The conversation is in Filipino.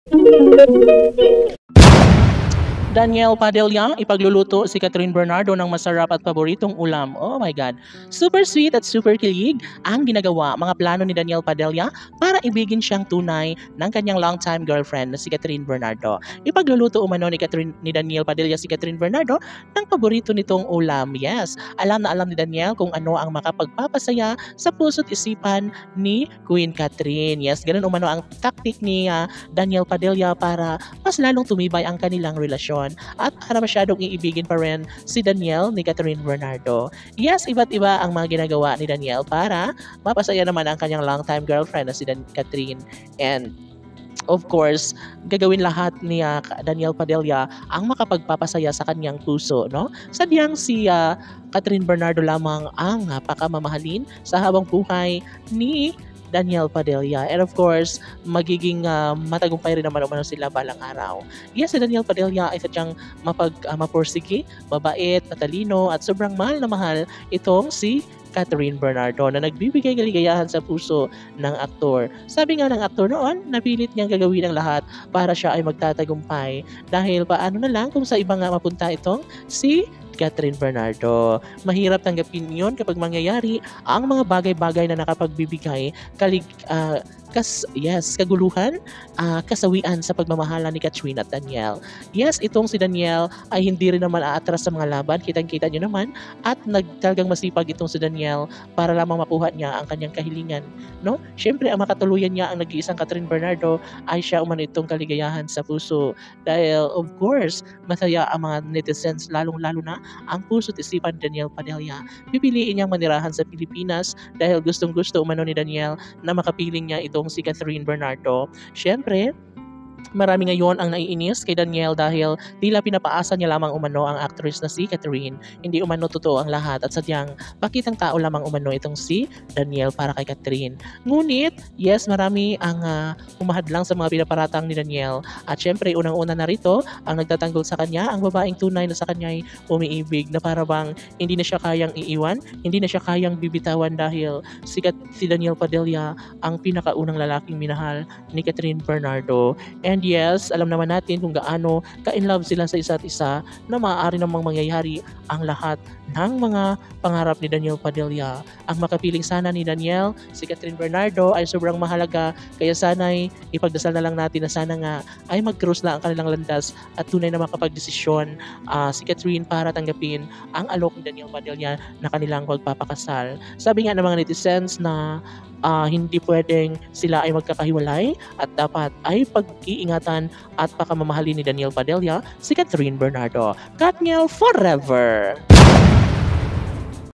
Daniel Padilla, ipagluluto si Catherine Bernardo ng masarap at paboritong ulam. Oh my God. Super sweet at super kilig ang ginagawa mga plano ni Daniel Padilla para ibigin siyang tunay ng kanyang longtime girlfriend na si Catherine Bernardo. Ipagluluto umano ni Daniel Padilla si Catherine Bernardo ng paborito nitong ulam. Yes, alam na alam ni Daniel kung ano ang makapagpapasaya sa puso't isipan ni Queen Catherine. Yes, ganun umano ang taktik ni Daniel Padilla para mas lalong tumibay ang kanilang relasyon at para masyadong iibigin pa rin si Daniel ni Catherine Bernardo. Yes, iba't iba ang mga ginagawa ni Daniel para mapasaya naman ang kanyang longtime girlfriend na si Catherine. And of course, gagawin lahat ni Daniel Padilla ang makapagpapasaya sa kanyang puso, no? Sadyang si Catherine Bernardo lamang ang napakamamahalin sa habang buhay ni Daniel Padilla. And of course, magiging matagumpay rin naman umano sila balang araw. Yes, si Daniel Padilla ay sadyang mapursige, mabait, matalino at sobrang mahal na mahal itong si Catherine Bernardo na nagbibigay kaligayahan sa puso ng aktor. Sabi nga ng aktor noon, napilit niyang gagawin ang lahat para siya ay magtatagumpay dahil paano na lang kung sa iba nga mapunta itong si Catherine Bernardo. Mahirap tanggapin yun kapag mangyayari ang mga bagay-bagay na nakapagbibigay kaguluhan, kasawian sa pagmamahala ni Catherine at Daniel. Yes, itong si Daniel ay hindi rin naman aatras sa mga laban, kitang-kita nyo naman, at talagang masipag itong si Daniel para lamang makuha niya ang kanyang kahilingan. No? Siyempre, ang makatuluyan niya ang nag-iisang Catherine Bernardo ay siya umano itong kaligayahan sa puso. Dahil, of course, masaya ang mga netizens, lalong-lalo na ang puso't isipan ni Daniel Padilla. Pipiliin niyang manirahan sa Pilipinas dahil gustong-gusto umano ni Daniel na makapiling niya itong si Catherine Bernardo. Siyempre, marami ngayon ang naiinis kay Daniel dahil tila pinapaasa niya lamang umano ang actress na si Catherine. Hindi umano totoo ang lahat at sadyang pakitang tao lamang umano itong si Daniel para kay Catherine. Ngunit, yes, marami ang humahadlang sa mga pinaparatang ni Daniel. At syempre, unang-una na rito, ang nagtatanggol sa kanya, ang babaeng tunay na sa kanya ay umiibig na para bang hindi na siya kayang iiwan, hindi na siya kayang bibitawan dahil si Daniel Padilla ang pinakaunang lalaking minahal ni Catherine Bernardo. And yes, alam naman natin kung gaano ka-in-love sila sa isa't isa na maaari namang mangyayari ang lahat ng mga pangarap ni Daniel Padilla. Ang makapiling sana ni Daniel, si Catherine Bernardo ay sobrang mahalaga kaya sana'y ipagdasal na lang natin na sana nga ay mag-cross na ang kanilang landas at tunay na makapag-desisyon si Catherine para tanggapin ang alok ni Daniel Padilla na kanilang pagpapakasal. Sabi nga ng mga netizens na hindi pwedeng sila ay magkakahiwalay at dapat ay pag-iingatan at pakamamahalin ni Daniel Padilla si Catherine Bernardo. Katniel forever!